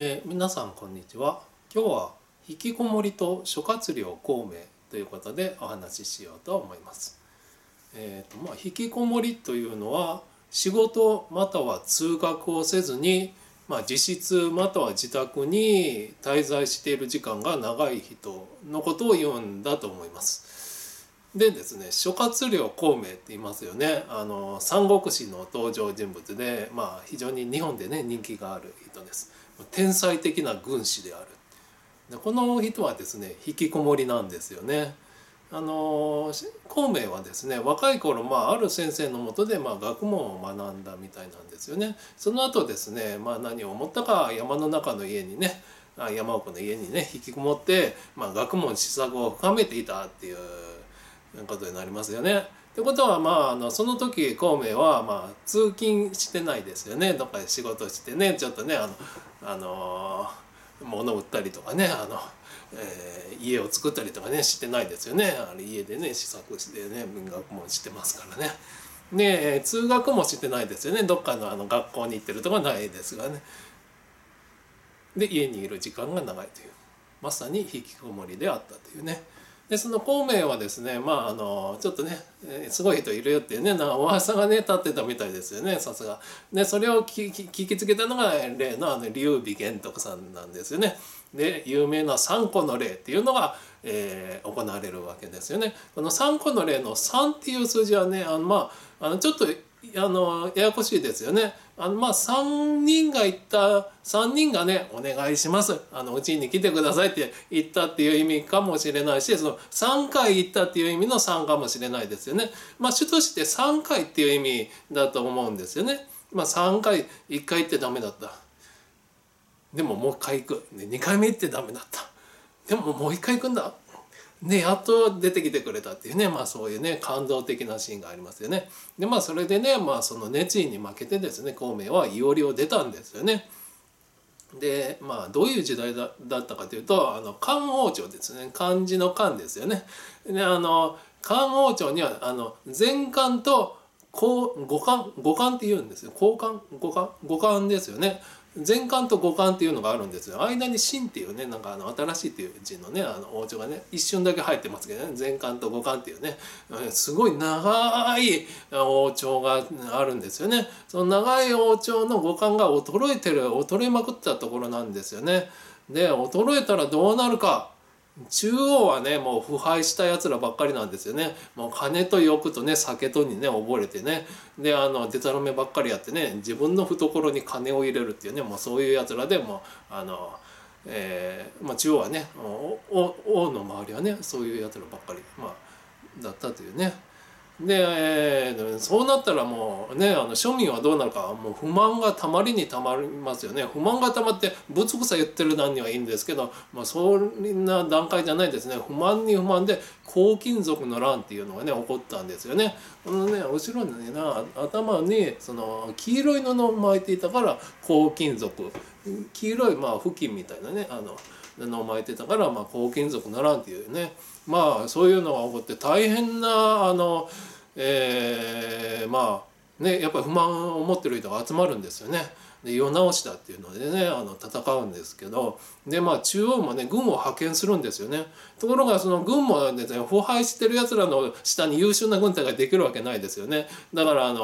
皆さんこんにちは。今日は引きこもりと諸葛亮孔明ということでお話ししようと思います。引きこもりというのは仕事または通学をせずに、自室または自宅に滞在している時間が長い人のことを言うんだと思います。でですね、諸葛亮孔明って言いますよね。三国志の登場人物で、非常に日本でね人気がある人です。天才的な軍師である。でこの人はですね引きこもりなんですよね。孔明はですね若い頃、ある先生のもとで、学問を学んだみたいなんですよね。その後ですね、何を思ったか山の中の家にね山奥の家にね引きこもって、学問思索を深めていたっていうことになりますよね。ってことはその時孔明は通勤してないですよね。どっかで仕事してねちょっとね物を売ったりとかね家を作ったりとかねしてないですよね。家でね思索してね学問してますからね。で通学もしてないですよね。どっかの学校に行ってるとかないですがね。で家にいる時間が長いというまさに引きこもりであったというね。でその孔明はですねちょっとねすごい人いるよっていうね噂がね立ってたみたいですよね、さすが。でそれを聞きつけたのが例の劉備玄徳さんなんですよね。で有名な三顧の礼っていうのが、行われるわけですよね。この三顧の礼の3っていう数字はねちょっとややこしいですよね。3人が言った3人がね「お願いしますうちに来てください」って言ったっていう意味かもしれないし、その3回言ったっていう意味の3かもしれないですよね。主として3回っていう意味だと思うんですよね。3回1回言ってダメだった、でももう1回行く、2回目行ってダメだった、でももう1回行くんだでやっと出てきてくれたっていうね、そういうね感動的なシーンがありますよね。でそれでねその熱意に負けてですね孔明はいおりを出たんですよね。でどういう時代だったかというと漢王朝ですね。漢字の漢ですよね。で漢王朝には前漢と後漢って言うんですよ。後漢ですよね。前漢と後漢っていうのがあるんですよ。間に秦っていうね新しいっていう字のね王朝がね一瞬だけ入ってますけどね、前漢と後漢っていうねすごい長い王朝があるんですよね。その長い王朝の後漢が衰えまくったところなんですよね。で衰えたらどうなるか。中央はねもう腐敗したやつらばっかりなんですよね。もう金と欲とね酒とにね溺れてね、でデタラメばっかりやってね自分の懐に金を入れるっていうねもうそういうやつらでも中央はね王の周りはねそういうやつらばっかりだったというね。で、そうなったらもうね庶民はどうなるか。もう不満がたまりにたまりますよね。不満がたまってぶつくさ言ってるなんにはいいんですけど、そんな段階じゃないですね。不満に不満で黄金属の乱っていうのがね起こったんですよね。このね後ろにね頭にその黄色い布を巻いていたから黄金属、黄色い布巾みたいなね布を巻いてたから黄金属の乱っていうねそういうのが起こって大変なやっぱり不満を持ってる人が集まるんですよね。で世直しだっていうのでね戦うんですけど、で中央もね軍を派遣するんですよね。ところがその軍もですね腐敗してるやつらの下に優秀な軍隊ができるわけないですよね。だから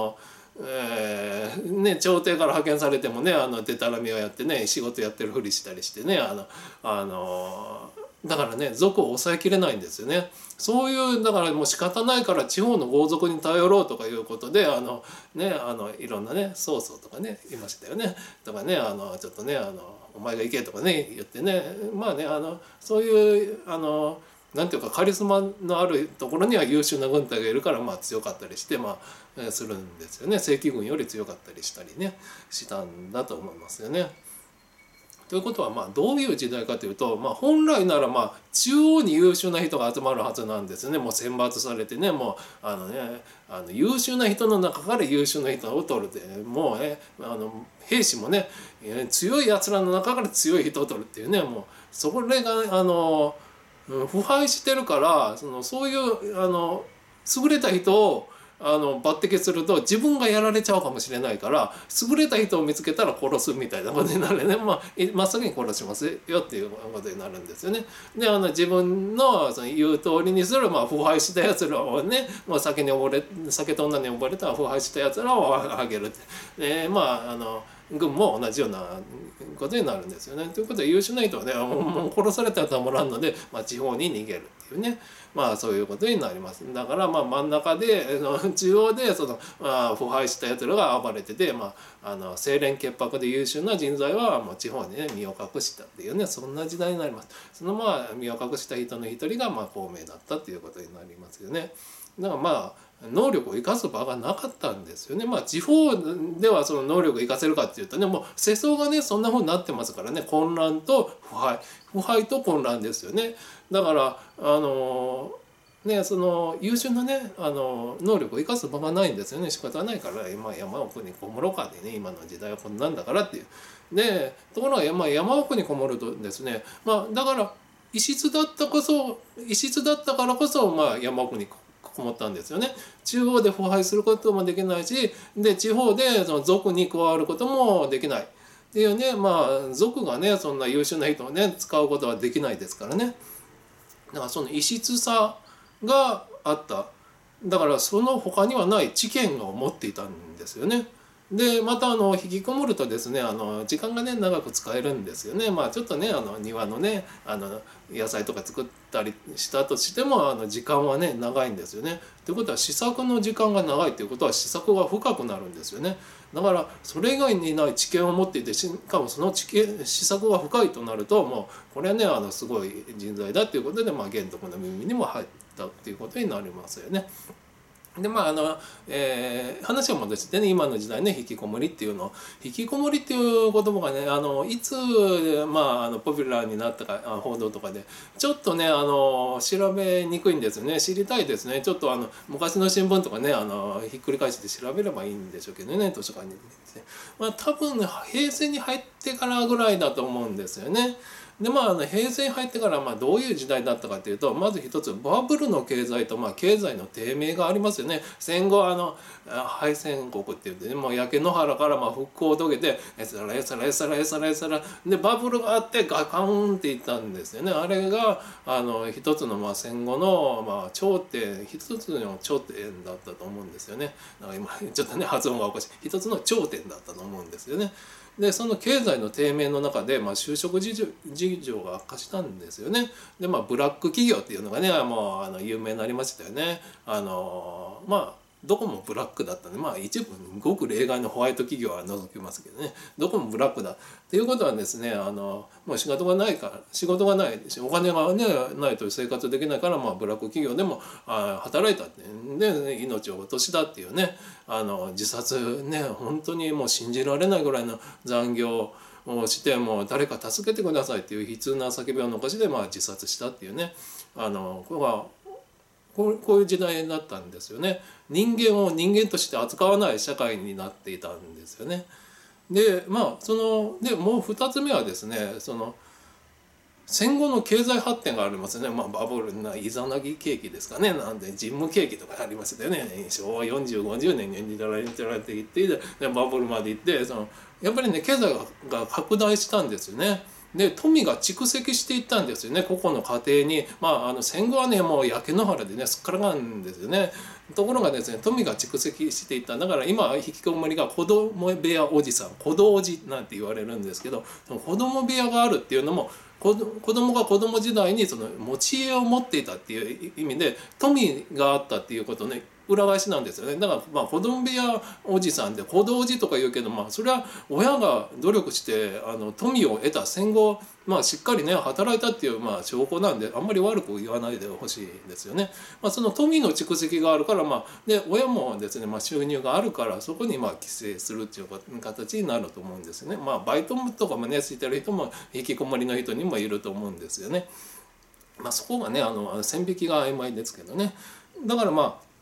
朝廷から派遣されてもねでたらめをやってね仕事やってるふりしたりしてねだからね族を抑えきれないんですよね。そういうだからもう仕方ないから地方の豪族に頼ろうとかいうことでいろんなね曹操とかねいましたよね。とかねちょっとねお前が行けとかね言ってねそういうなんていうかカリスマのあるところには優秀な軍隊がいるから強かったりしてするんですよね。正規軍より強かったりしたりねしたんだと思いますよね。ということはどういう時代かというと本来なら中央に優秀な人が集まるはずなんですね。もう選抜されてねもう優秀な人の中から優秀な人を取るってもう兵士もね強いやつらの中から強い人を取るっていうねもうそれが腐敗してるからそういう優れた人を抜擢すると自分がやられちゃうかもしれないから、優れた人を見つけたら殺すみたいなことになるね。真っ先に殺しますよっていうことになるんですよね。で自分のその言う通りにする、腐敗したやつらをね、酒と女に溺れた腐敗したやつらをあげるって。軍も同じようなことになるんですよね。ということで優秀な人はねもう殺されたらたまらんので、地方に逃げるっていうね、そういうことになります。だから真ん中で中央で腐敗したやつらが暴れてて、清廉潔白で優秀な人材はもう地方にね身を隠したっていうね、そんな時代になります。その身を隠した人の一人が孔明だったっていうことになりますよね。だから能力を生かす場がなかったんですよね。地方ではその能力を生かせるかっていうとね、もう世相がねそんな風になってますからね、混乱と腐敗と混乱ですよね。だからその優秀なね能力を生かす場がないんですよね。仕方ないから山奥にこもろうかでね、今の時代はこんなんだからっていう。でところが山奥にこもるとですね、だから異質だったからこそ山奥にこもったんですよね。中央で腐敗することもできないし、で地方でその族に加わることもできないっていうね、族がねそんな優秀な人をね使うことはできないですからね。だからその異質さがあった。だからその他にはない知見を持っていたんですよね。でまた引きこもるとですね時間がね長く使えるんですよね。ちょっとね庭のね野菜とか作ったりしたとしても時間はね長いんですよね。ということは試作の時間が長いということは試作が深くなるんですよね。だからそれ以外にない知見を持っていて、しかもその試作が深いとなるともうこれはねすごい人材だということで玄徳の耳にも入ったっていうことになりますよね。で話を戻してね、今の時代ね引きこもりっていう言葉がねいつポピュラーになったか報道とかでちょっとね調べにくいんですよね。知りたいですね。ちょっと昔の新聞とかねひっくり返して調べればいいんでしょうけどね、図書館に行って、多分平成に入ってからぐらいだと思うんですよね。で平成に入ってからどういう時代だったかというと、まず一つバブルの経済と経済の低迷がありますよね。戦後敗戦国っていうんで、もう焼け野原から復興を遂げてエサラでバブルがあってガカーンっていったんですよね。あれが一つの戦後の頂点、一つの頂点だったと思うんですよね。だから今ちょっとね発音がおかしい、一つの頂点だったと思うんですよね。でその経済の低迷の中で、就職事情が悪化したんですよね。でブラック企業っていうのがねもう有名になりましたよね。どこもブラックだったんで、一部ごく例外のホワイト企業は除きますけどね、どこもブラックだっていうことはですねもう仕事がないしお金が、ね、ないと生活できないから、ブラック企業でも働いたってで命を落としたっていうね自殺ね、本当にもう信じられないぐらいの残業をしてもう誰か助けてくださいっていう悲痛な叫びを残しで自殺したっていうねこういう時代になったんですよね。人間を人間として扱わない社会になっていたんですよね。でもう2つ目はですね戦後の経済発展がありますね。バブルなイザナギ景気ですかね。なんで人務景気とかありましたよね。昭和40、50年にられていってバブルまで行ってやっぱりね経済が拡大したんですよね。で富が蓄積していったんですよね、個々の家庭に。戦後はねもう焼け野原でねすっからかんですよね。ところがですね富が蓄積していった。だから今引きこもりが子供部屋おじさん、子供おじなんて言われるんですけど、その子供部屋があるっていうのも子供が子供時代にその持ち家を持っていたっていう意味で富があったっていうことね裏返しなんですよね。だから子供部屋おじさんで子供おじとか言うけどそれは親が努力して富を得た戦後しっかりね働いたっていう証拠なんであんまり悪く言わないでほしいですよね。その富の蓄積があるからで親もですね収入があるからそこに帰省するっていう形になると思うんですよね。バイトとかもねしてる人も引きこもりの人にもいると思うんですよね。そこがね線引きが曖昧ですけどね。だから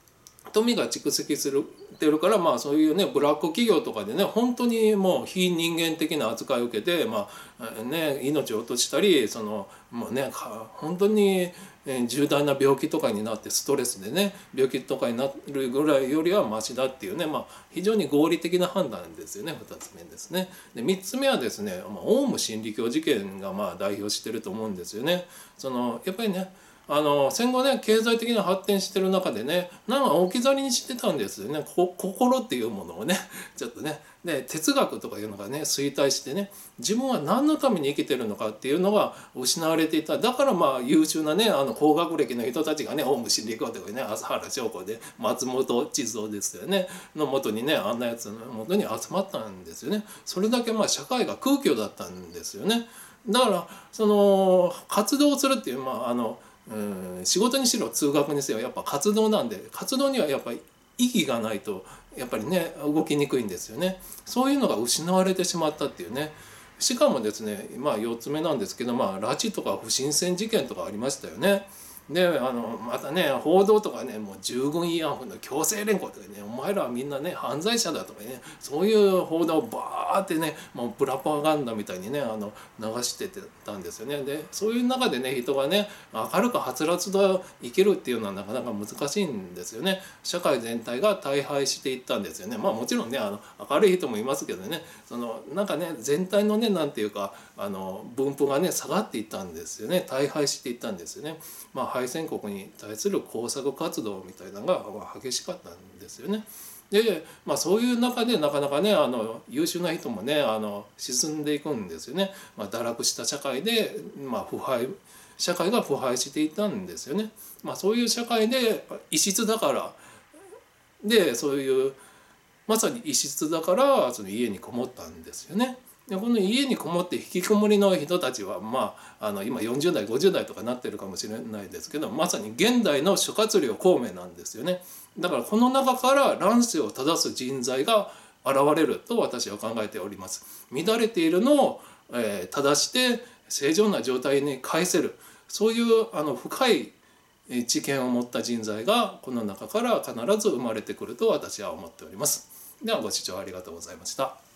富が蓄積てるから、まあそういうねブラック企業とかでね本当にもう非人間的な扱いを受けて、まあね、命を落としたりもうね本当に重大な病気とかになってストレスでね病気とかになるぐらいよりはマシだっていうね、まあ、非常に合理的な判断ですよね。2つ目ですね。で3つ目はですね、オウム真理教事件がまあ代表してると思うんですよね。やっぱりね戦後ね経済的な発展してる中でねなんか置き去りにしてたんですよね。心っていうものをねちょっとねで哲学とかいうのがね衰退してね自分は何のために生きてるのかっていうのが失われていた。だからまあ優秀なね高学歴の人たちがねオウム真理教とかね朝原将子で松本智三ですよねのもとにねあんなやつのもとに集まったんですよね。それだけまあ社会が空虚だったんですよね。だから活動するっていう仕事にしろ通学にせよやっぱ活動なんで活動にはやっぱり意義がないとやっぱりね動きにくいんですよね。そういうのが失われてしまったっていうね。しかもですね4つ目なんですけど拉致とか不審船事件とかありましたよね。でまたね報道とかねもう従軍慰安婦の強制連行とかねお前らはみんなね犯罪者だとかねそういう報道をバーってねもうプラパガンダみたいにね流してたんですよね。でそういう中でね人がね明るくはつらつと生きるっていうのはなかなか難しいんですよね。社会全体が大敗していったんですよね。もちろんね明るい人もいますけどねなんかね全体のねなんていうか分布がね下がっていったんですよね。大敗していったんですよね。敗戦国に対する工作活動みたいなのが激しかったんですよね。で、そういう中でなかなかね優秀な人もね沈んでいくんですよね。堕落した社会で、社会が腐敗していたんですよね。そういう社会で異質だからでそういうまさに異質だから家にこもったんですよね。でこの家にこもって引きこもりの人たちは今40代50代とかなってるかもしれないですけどまさに現代の諸葛亮孔明なんですよね。だからこの中から乱世を正す人材が現れると私は考えております。乱れているのを正して正常な状態に返せるそういう深い知見を持った人材がこの中から必ず生まれてくると私は思っております。ではご視聴ありがとうございました。